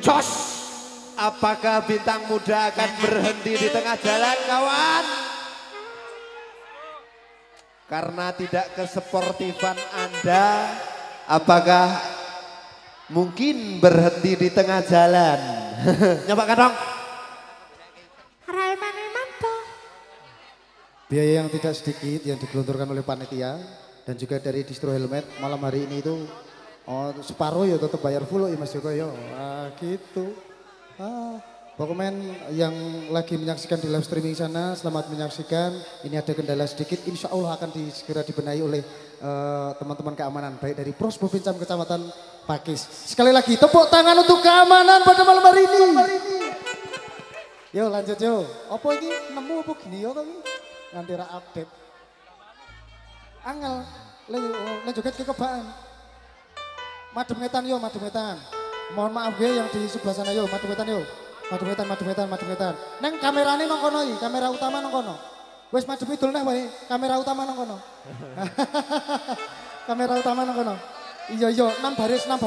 Jos, apakah bintang muda akan berhenti di tengah jalan kawan? Karena tidak kesportifan Anda, apakah mungkin berhenti di tengah jalan? Nyoba kan dong. Biaya yang tidak sedikit yang digelontorkan oleh panitia dan juga dari distro helmet malam hari ini itu separuh ya tetap bayar full ya Mas Joko ya. Gitu. Pokoknya yang lagi menyaksikan di live streaming sana selamat menyaksikan. Ini ada kendala sedikit, insya Allah akan segera dibenahi oleh teman-teman keamanan baik dari Pros Provincam Kecamatan Pakis. Sekali lagi tepuk tangan untuk keamanan pada malam hari ini. Yo lanjut yo. Apa ini nemu apa gini yo kami? Nanti ra update. Angel, le joget ke kebaan. Madem ngetan yo, madem ngetan. Mohon maaf gue yang di sebelah sana yo, madem ngetan yo. Madem ngetan. Neng kamerane nang kono iki, kamera utama nang kono. Wis madem idul neh wae, kamera utama nang kono. Kamera utama nang kono. Iya, 6 baris. 6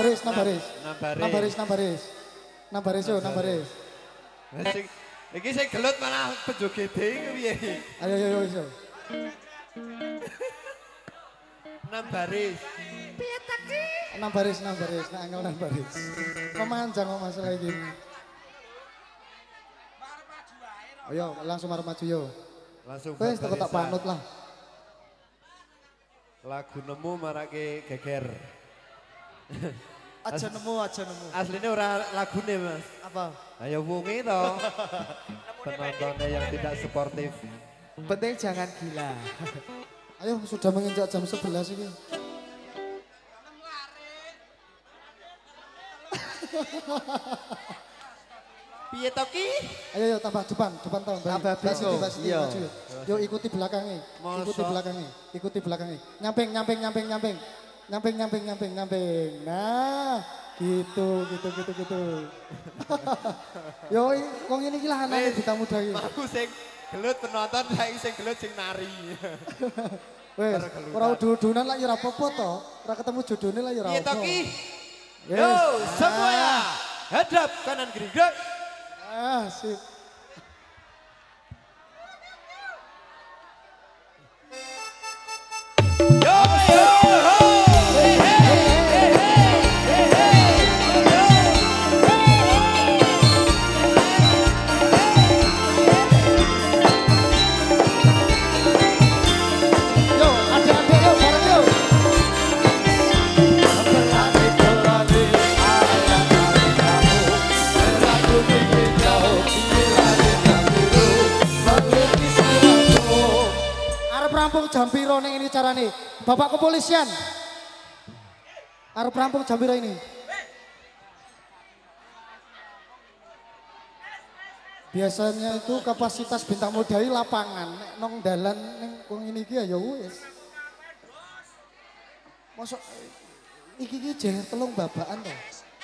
baris yo. Iki sing gelut malah penjogede iki piye? Ayo iso. 6 baris. Piye tak ki? 6 baris, nak angel 6 baris. Memanjang kok masalah iki. Ayo langsung arep maju yo. Langsung wis tak panut lah. Lagu nemu marake geger. Aja nemu. Aslinya ora lagune Mas. Apa? Ayo wungi toh. Penontonnya yang tidak sportif. Penting jangan gila. Ayo sudah menginjak jam 11 ini. Piye to ki? Ayo tambah depan tahun. Tambah beso. Iya. Yo ikuti belakangnya. Ikuti belakangnya. Nyamping. Nah, gitu. Yo wong ini iki lah anake bintang muda iki. Aku sing gelut penonton, saiki sing gelut sing nari. Wes, ora udu-udunan lah ya ora apa-apa to. Ora ketemu jodone lah ya ora apa. Piye to ki? Yo, semuanya hadap kanan kiri gerak. Sip. Jam piro ning ini carane? Bapak kepolisian. Arep rampung jam piro ini? Biasanya itu kapasitas bintang muda lapangan, nek nong dalan ning wong ini iki ya wis. Mosok iki jeher telung babakan to.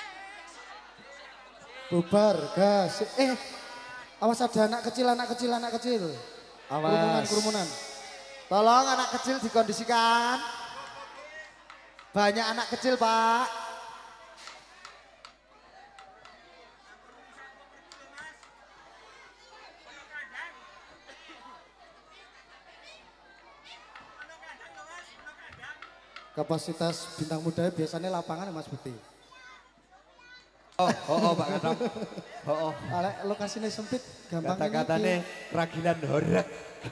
Bubar, gas. Awas ada anak kecil. Awas. Kerumunan. Tolong anak kecil dikondisikan. Banyak anak kecil, Pak. Kapasitas bintang muda biasanya lapangan ya Mas Bukti. Oh, Pak Kadang. Alek lokasinya sempit, gampang ini. Kata-katanya ragilan horek.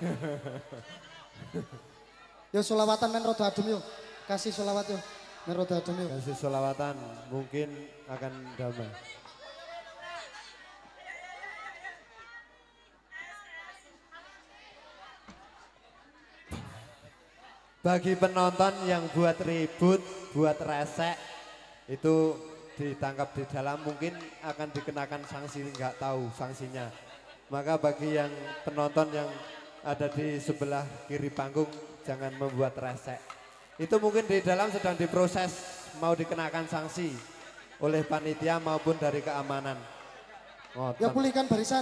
Yo solawatan men roda adem yo. Kasih solawat yo. Men roda adem yo. Kasih solawatan mungkin akan damai. Bagi penonton yang buat ribut, buat resek, itu ditangkap di dalam mungkin akan dikenakan sanksi, nggak tahu sanksinya. Maka bagi yang penonton yang ada di sebelah kiri panggung jangan membuat resek. Itu mungkin di dalam sedang diproses mau dikenakan sanksi oleh panitia maupun dari keamanan. Ya pulihkan barisan.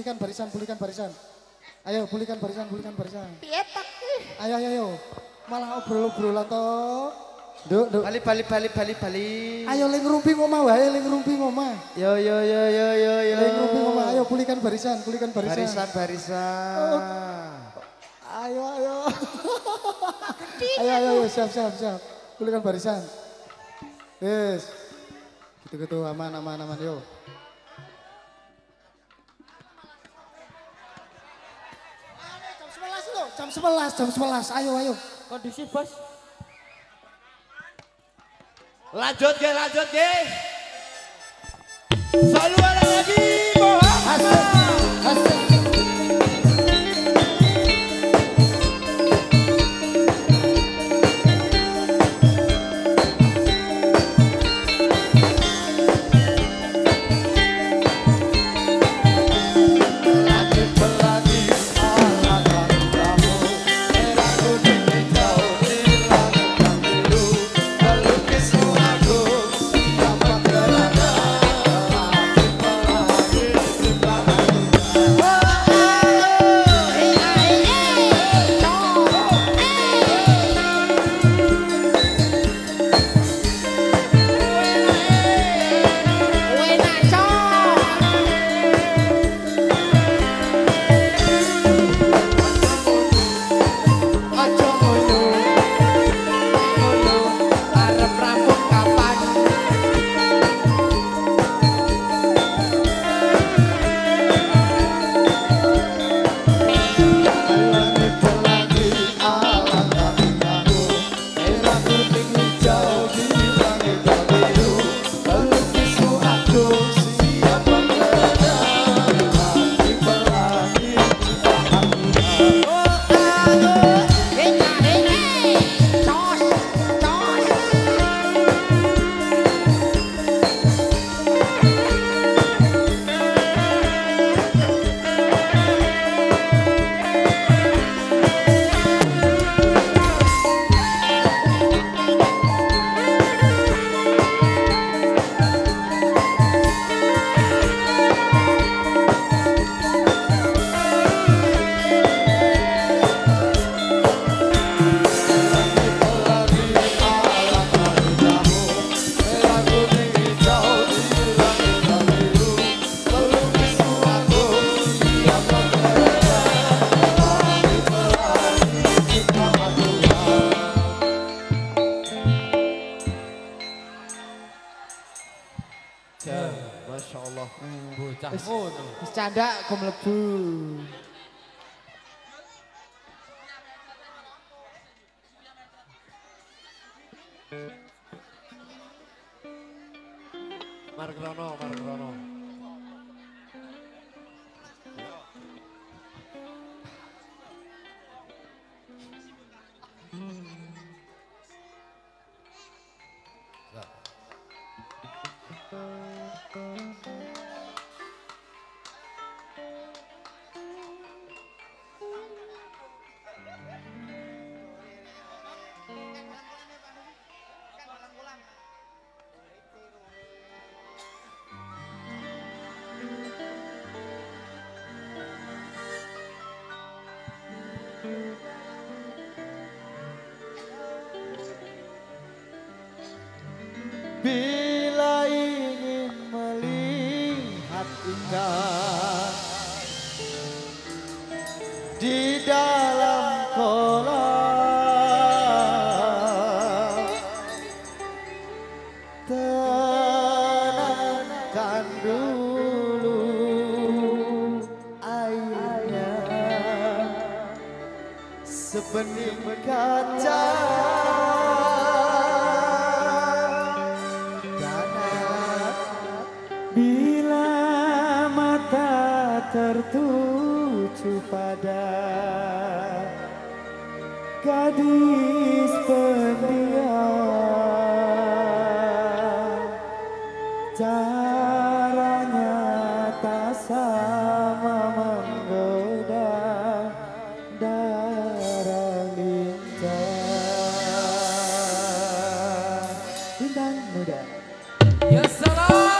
Ayo pulihkan barisan. Ayo. Malah obrol-obrolan toh. Duk. Bali. Ayo ling rumpi ngomah wae, ling rumpi ngomah. Yo. Ling rumpi ngomah, ayo pulihkan barisan. Barisan. Ayo. Ayo, siap. Pulihkan barisan. Yes. Gitu aman yo. Jam 11. Ayo. Kondisi bos. Lanjut ke. Selalu ada lagi Muhammad. Asik. Masya Allah. Bocah ngono. Wis candak kok mlebu. Margrono. Bila ingin melihat indah di dalam kolam, tenangkan dulu airnya sebening kaca. Bila mata tertuju pada gadis pendiam, caranya tak sama menggoda darah lincah. Bintang muda. Ya salam.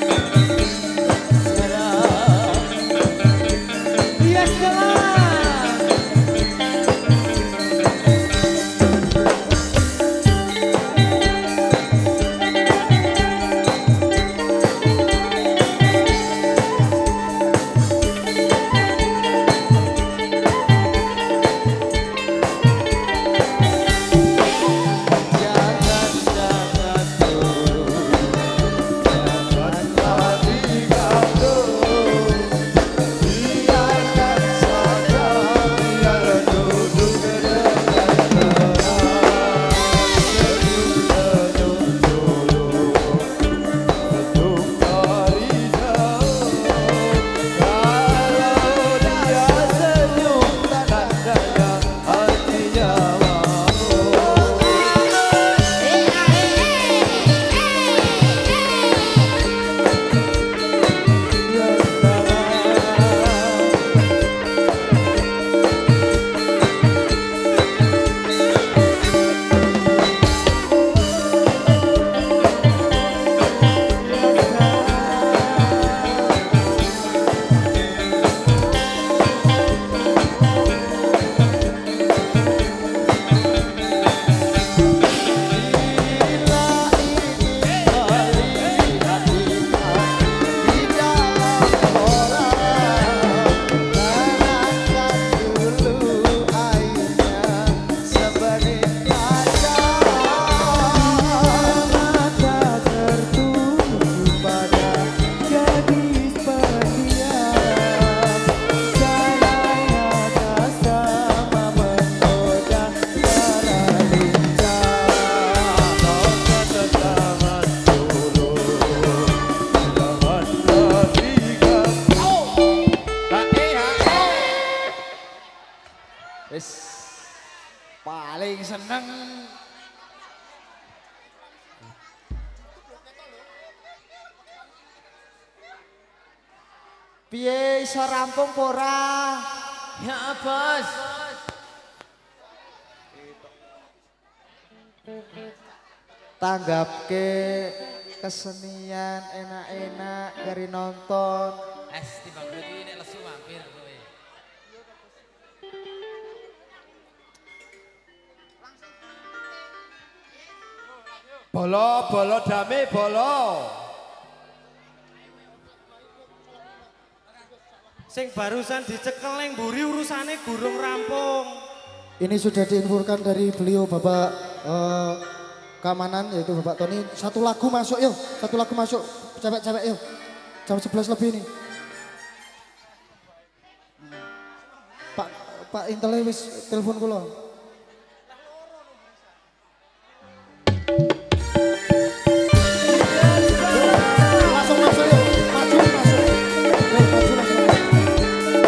Ya salam. Wis paling seneng piye iso rampung pora? Ya bos. Tanggapke kesenian enak-enak dari nonton. Timbang duit ini lesu mampir kowe. Bolo, bolo dame, bolo. Sing barusan dicekel ning mburi urusane gurung rampung. Ini sudah diinfokan dari beliau Bapak keamanan yaitu Bapak Tony. Satu lagu masuk yuk, satu lagu masuk cewek-cewek yuk. Jam 11 lebih nih. Pak Intel wis telepon kula. Langsung masuk yuk, maju masuk. Yuk, maju langsung.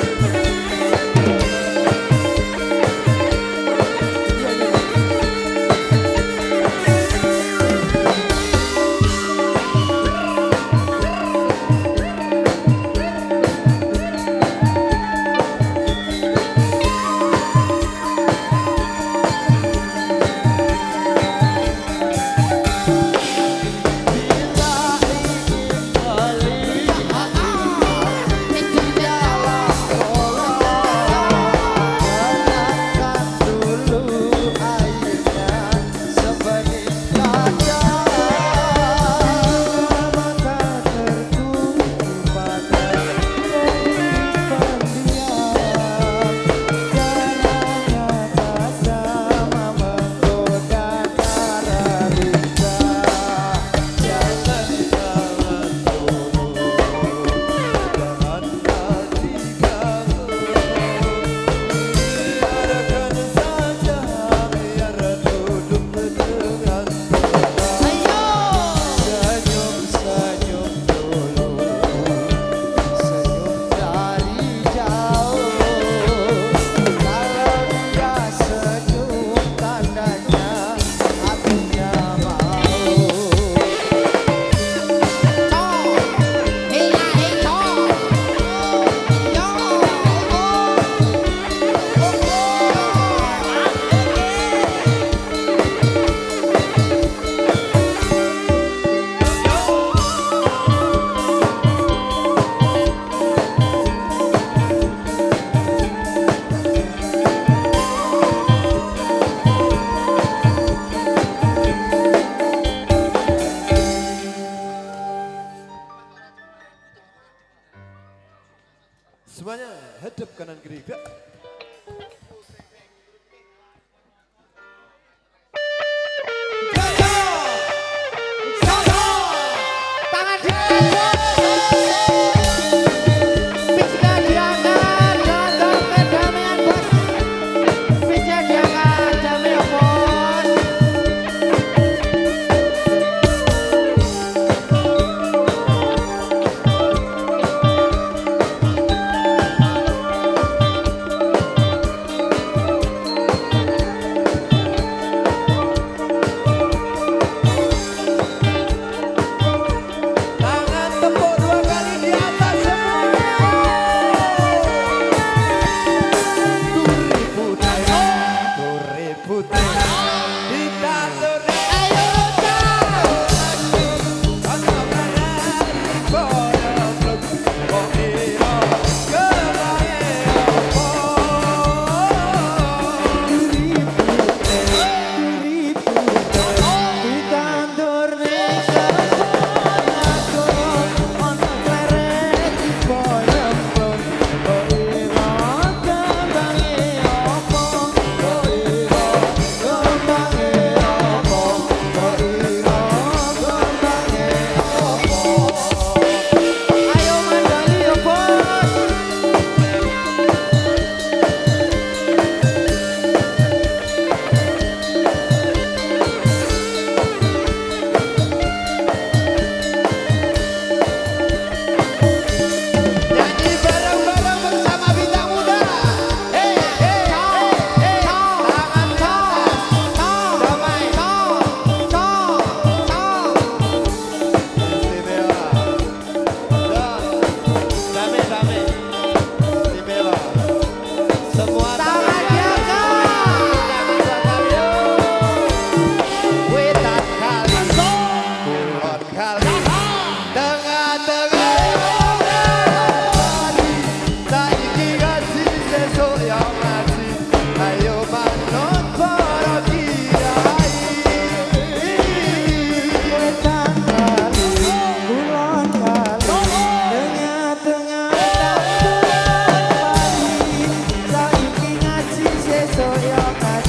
Semuanya hadap kanan kiri. Gerak.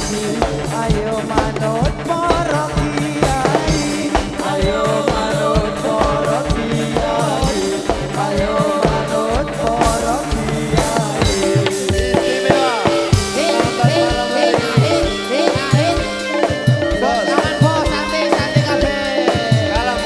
lagi. Ayo manut para kiai, ayo manut para kiai, ayo manut para kiai. Jangan bos, santai kabeh. Kalem.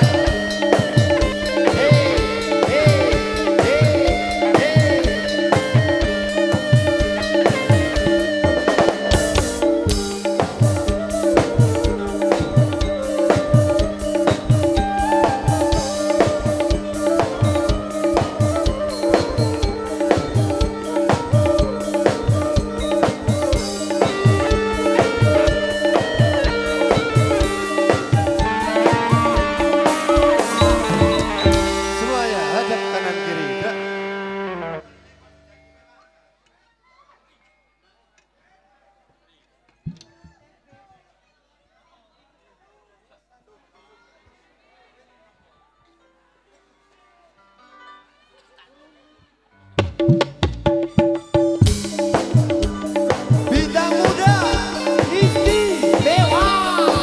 Semuanya hadap kanan kiri. Gerak. Bintang muda istimewa.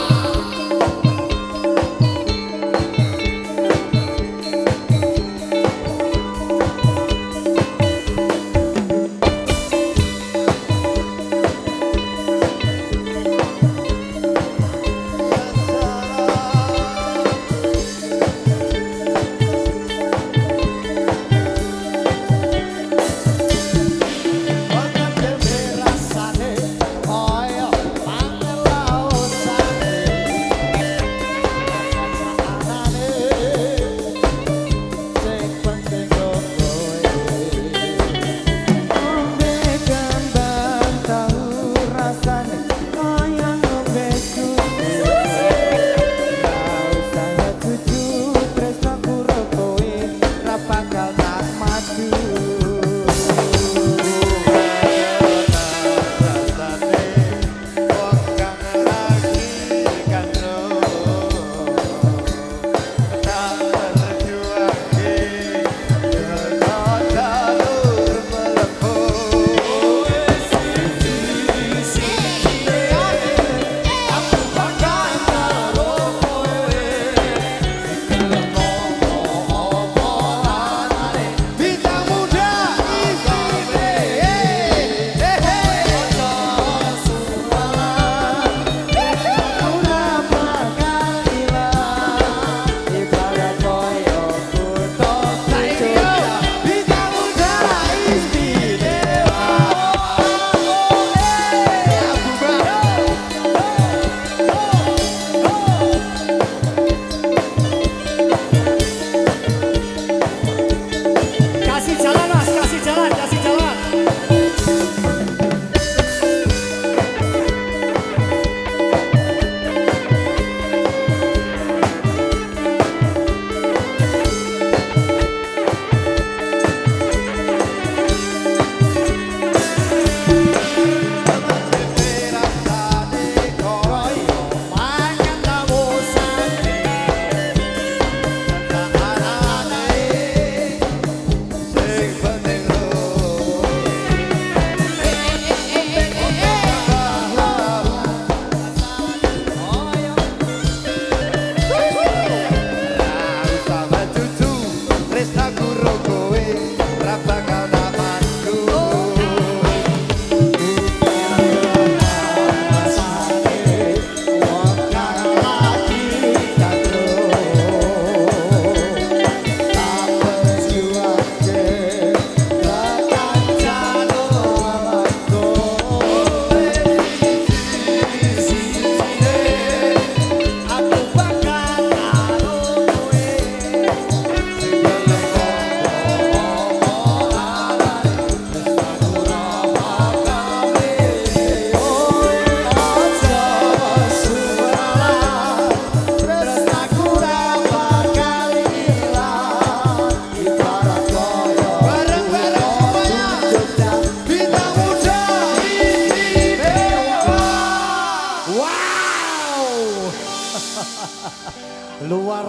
Luar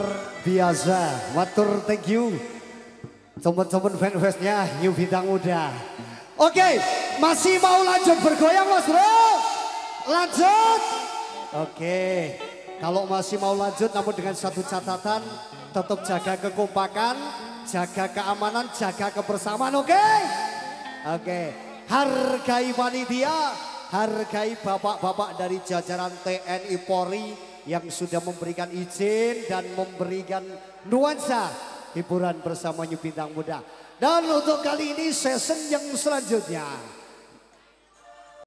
biasa, matur thank you. Teman-teman fanfestnya New Bintang Muda. Oke, masih mau lanjut bergoyang Mas Bro? lanjut. Oke, kalau masih mau lanjut namun dengan satu catatan, tetap jaga kekompakan, jaga keamanan, jaga kebersamaan, oke? Oke, hargai panitia, hargai bapak-bapak dari jajaran TNI Polri yang sudah memberikan izin dan memberikan nuansa hiburan bersama New Bintang Muda. Dan untuk kali ini season yang selanjutnya